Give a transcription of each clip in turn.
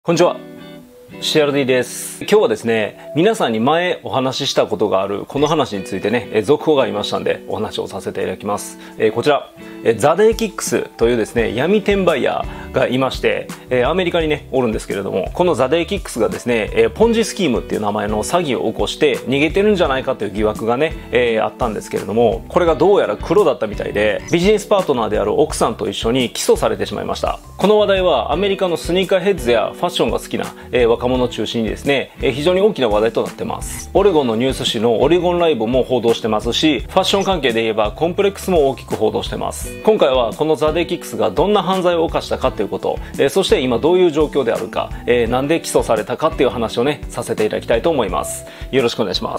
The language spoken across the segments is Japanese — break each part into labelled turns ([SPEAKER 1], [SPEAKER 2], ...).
[SPEAKER 1] こんにちは。CRD です。今日はですね、皆さんに前お話ししたことがあるこの話についてね、続報がありましたんでお話をさせていただきます。こちら、ザデイキックスというですね、闇転売ヤーがいまして、アメリカにね、おるんですけれども、このザデイキックスがですね、ポンジスキームっていう名前の詐欺を起こして逃げてるんじゃないかという疑惑がね、あったんですけれども、これがどうやら黒だったみたいで、ビジネスパートナーである奥さんと一緒に起訴されてしまいました。この話題はアメリカのスニーカーヘッズやファッションが好きな、若者を中心にですね、非常に大きな話題となってます。オレゴンのニュース誌のオレゴンライブも報道してますし、ファッション関係で言えばコンプレックスも大きく報道してます。今回はこのザデイキックスがどんな犯罪を犯したかということ、そして今どういう状況であるか、なんで起訴されたかっていう話をね、させていただきたいと思います。よろしくお願いします。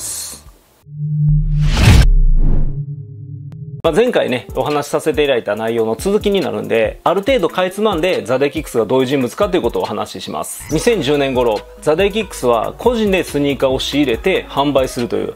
[SPEAKER 1] 前回ね、お話しさせていただいた内容の続きになるんで、ある程度かいつまんでザデイキックスがどういう人物かということをお話しします。2010年頃、ザデイキックスは個人でスニーカーを仕入れて販売するという、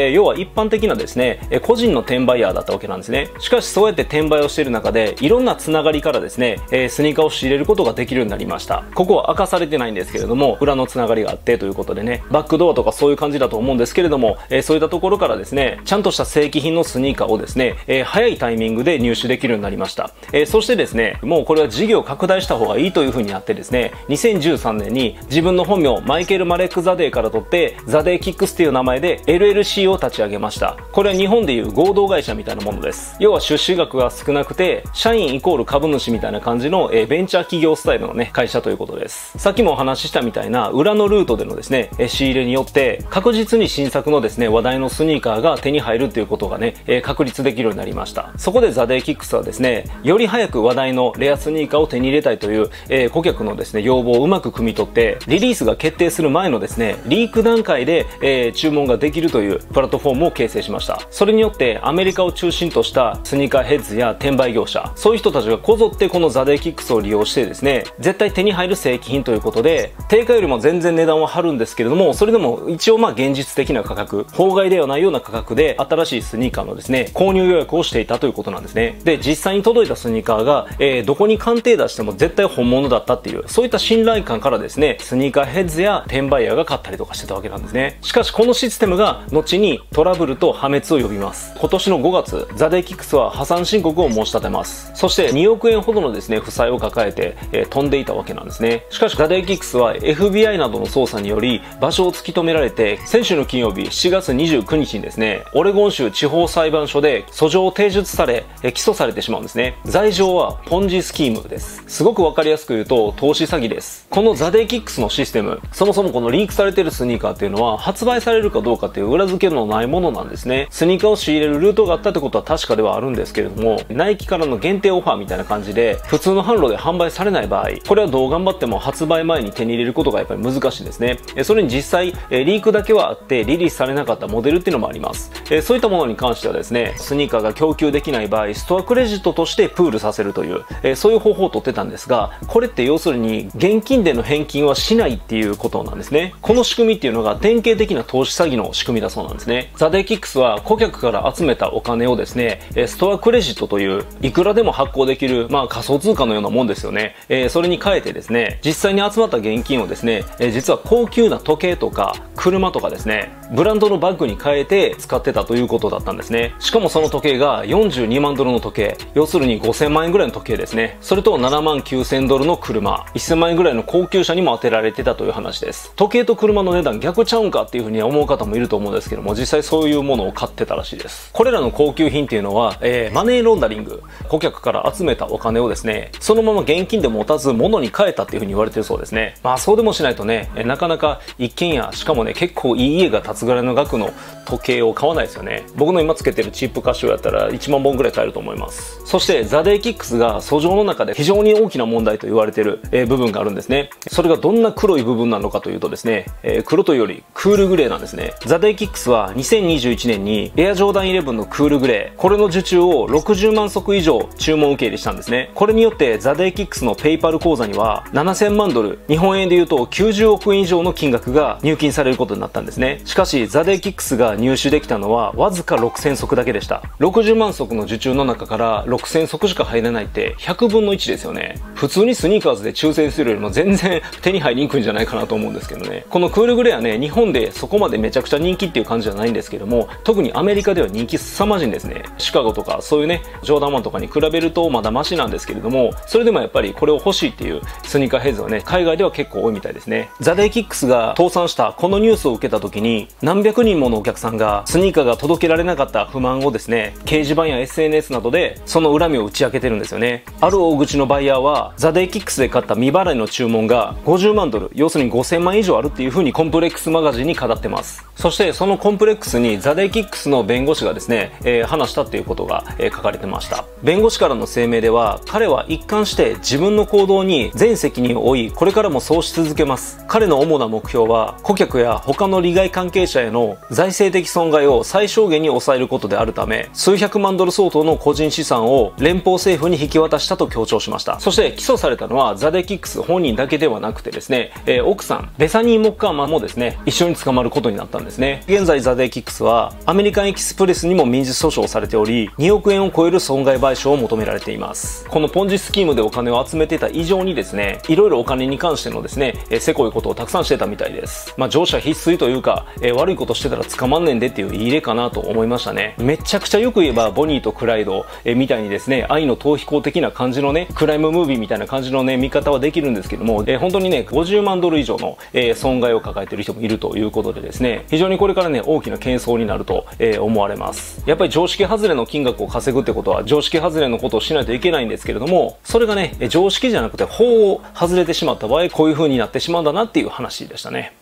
[SPEAKER 1] 要は一般的なですね、個人の転売ヤーだったわけなんですね。しかしそうやって転売をしている中で、いろんなつながりからですね、スニーカーを仕入れることができるようになりました。ここは明かされてないんですけれども、裏のつながりがあってということでね、バックドアとかそういう感じだと思うんですけれども、そういったところからですね、ちゃんとした正規品のスニーカーをですね、早いタイミングで入手できるようになりました。そしてですね、もうこれは事業を拡大した方がいいという風になってですね、2013年に自分の本名マイケル・マレック・ザデイから取ってザデイキックスという名前で LLC を立ち上げました。これは日本でいう合同会社みたいなものです。要は出資額が少なくて社員イコール株主みたいな感じのベンチャー企業スタイルのね、会社ということです。さっきもお話ししたみたいな裏のルートでのですね、仕入れによって確実に新作のですね、話題のスニーカーが手に入るということがね、確立できるようになりました。そこでザデイキックスはですね、より早く話題のレアスニーカーを手に入れたいという、顧客のですね、要望をうまく汲み取ってリリースが決定する前のですね、リーク段階で、注文ができるというプラットフォームを形成しました。それによってアメリカを中心としたスニーカーヘッズや転売業者、そういう人たちがこぞってこのザデイキックスを利用してですね、絶対手に入る正規品ということで定価よりも全然値段は張るんですけれども、それでも一応現実的な価格、法外ではないような価格で新しいスニーカーのですね、購入予約をしていたということなんですね。で、実際に届いたスニーカーが、どこに鑑定出しても絶対本物だったっていう、そういった信頼感からですね、スニーカーヘッズや転売ヤーが買ったりとかしてたわけなんですね。しかしこのシステムが後にトラブルと破滅を呼びます。今年の5月、ザデイキックスは破産申告を申し立てます。そして2億円ほどのですね、負債を抱えて、飛んでいたわけなんですね。しかしザデイキックスは FBI などの捜査により場所を突き止められて、先週の金曜日7月29日にですね、オレゴン州地方裁判所で訴状を提出され、起訴されてしまうんですね。罪状はポンジスキームです。すごくわかりやすく言うと投資詐欺です。このザデイキックスのシステム、そもそもこのリークされているスニーカーっていうのは発売されるかどうかっていう裏付けのないものなんですね。スニーカーを仕入れるルートがあったってことは確かではあるんですけれども、ナイキからの限定オファーみたいな感じで普通の販路で販売されない場合、これはどう頑張っても発売前に手に入れることがやっぱり難しいですね。それに実際リークだけはあってリリースされなかったモデルっていうのもあります。そういったものに関してはですね、スニーカーが供給できない場合、ストアクレジットとしてプールさせるという、そういう方法を取ってたんですが、これって要するに現金での返金はしないっていうことなんですね。この仕組みっていうのが典型的な投資詐欺の仕組みだそうなんですね。ザデイキックスは顧客から集めたお金をですね、ストアクレジットといういくらでも発行できる、仮想通貨のようなもんですよね。それに変えてですね、実際に集まった現金をですね、実は高級な時計とか車とかですね、ブランドのバッグに変えて使ってたということだったんですね。しかもその時計が42万ドルの時計、要するに5000万円ぐらいの時計ですね。それと7万9000ドルの車、1000万円ぐらいの高級車にも当てられてたという話です。時計と車の値段逆ちゃうんかっていうふうに思う方もいると思うんですけども、実際そういうものを買ってたらしいです。これらの高級品っていうのは、マネーロンダリング、顧客から集めたお金をですね、そのまま現金で持たず物に変えたっていうふうに言われてるそうですね。そうでもしないとね、なかなか一軒家、しかもね、結構いい家が建つぐらいの額の時計を買わないですよね。僕の今つけてるチップカシオやったら1万本ぐらい買えると思います。そしてザデイキックスが訴状の中で非常に大きな問題と言われている、部分があるんですね。それがどんな黒い部分なのかというとですね、黒というよりクールグレーなんですね。ザデイキックスは2021年にエアジョーダン11のクールグレー、これの受注を60万足以上注文受け入れしたんですね。これによってザデイキックスのペイパル口座には7000万ドル、日本円でいうと90億円以上の金額が入金されることになったんですね。しかかしザデーキックスが入手できたのはわずか6000足だけでした。60万足の受注の中から6000足しか入らないって100分の1ですよね。普通にスニーカーズで抽選するよりも全然手に入りにくいんじゃないかなと思うんですけどね。このクールグレアね、日本でそこまでめちゃくちゃ人気っていう感じじゃないんですけども、特にアメリカでは人気凄まじいんですね。シカゴとかそういうね、ジョーダン1とかに比べるとまだマシなんですけれども、それでもやっぱりこれを欲しいっていうスニーカーヘッズはね、海外では結構多いみたいですね。ザデーキックスが倒産したこのニュースを受けた時に、何百人ものお客さんがスニーカーが届けられなかった不満をですね、掲示板や SNS などでその恨みを打ち明けてるんですよね。ある大口のバイヤーは、ザデーキックスで買った未払いの注文が50万ドル、要するに5000万以上あるっていう風にコンプレックスマガジンに語ってます。そしてそのコンプレックスにザデーキックスの弁護士がですね、話したっていうことが、書かれてました。弁護士からの声明では、彼は一貫して自分の行動に全責任を負い、これからもそうし続けます。彼の主な目標は、顧客や他の利害関係者への財政的損害を最小限に抑えることであるため、数百万ドル相当の個人資産を連邦政府に引き渡したと強調しました。そして起訴されたのはザデーキックス本人だけではなくてですね、奥さんベサニー・モッカーマンもですね、一緒に捕まることになったんですね。現在ザデーキックスはアメリカンエキスプレスにも民事訴訟されており、2億円を超える損害賠償を求められています。このポンジスキームでお金を集めていた以上にですね、いろいろお金に関してのですね、せこいことをたくさんしてたみたいです。乗車必須というか、悪いことしてたら捕まんねんでっていういい例かなと思いましたね。めちゃくちゃよく言えばボニーとクライド、みたいにですね、愛の逃避行的な感じのね、クライムムービーみたいな感じのね、見方はできるんですけども、本当にね、50万ドル以上の、損害を抱えている人もいるということでですね、非常にこれからね、大きな喧騒になると、思われます。やっぱり常識外れの金額を稼ぐってことは常識外れのことをしないといけないんですけれども、それがね、常識じゃなくて法を外れてしまった場合、こういう風になってしまうんだなっていう話でしたね。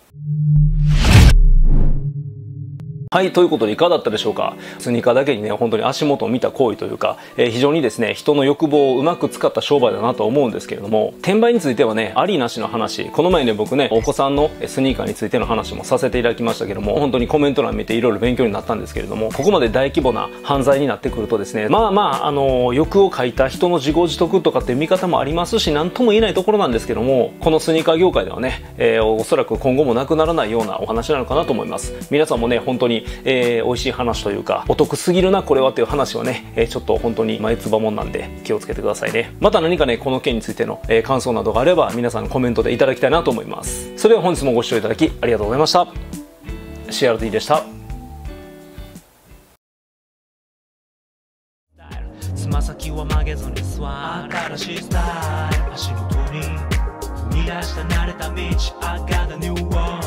[SPEAKER 1] はい、ということでいかがだったでしょうか。スニーカーだけにね、本当に足元を見た行為というか、非常にですね、人の欲望をうまく使った商売だなと思うんですけれども、転売についてはね、ありなしの話、この前ね、僕ね、お子さんのスニーカーについての話もさせていただきましたけども、本当にコメント欄見ていろいろ勉強になったんですけれども、ここまで大規模な犯罪になってくるとですね、欲を書いた人の自業自得とかっていう見方もありますし、なんとも言えないところなんですけども、このスニーカー業界ではね、おそらく今後もなくならないようなお話なのかなと思います。皆さんもね、本当に美味しい話というか、お得すぎるなこれはという話はね、ちょっと本当に前つばもんなんで気をつけてくださいね。また何かね、この件についての、感想などがあれば皆さんコメントでいただきたいなと思います。それでは本日もご視聴いただきありがとうございました。CRT でした。つま先は曲げずに座る新しいスタイル、足元に踏み出した慣れた道 I got a new one